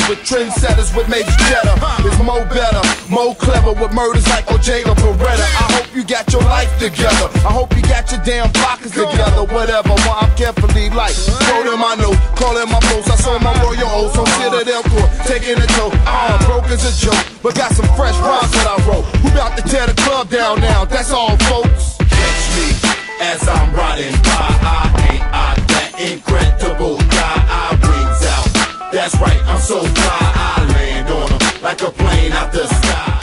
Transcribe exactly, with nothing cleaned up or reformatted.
with trendsetters with major cheddar. It's more better, more clever with murders like O J or Beretta. I hope you got your life together. I hope you got your damn pockets together. Whatever, while I'm carefully like quoting my note, calling my post. I saw my royal oats on Citadel Court, taking a toll. Ah, broke as a joke, but got some fresh rhymes that I wrote. Who about to tear the club down now? That's all, folks. Catch me as I'm riding by. I ain't I that incredible guy. I wings out. That's right, I'm so fly. I land on 'em like a plane out the sky.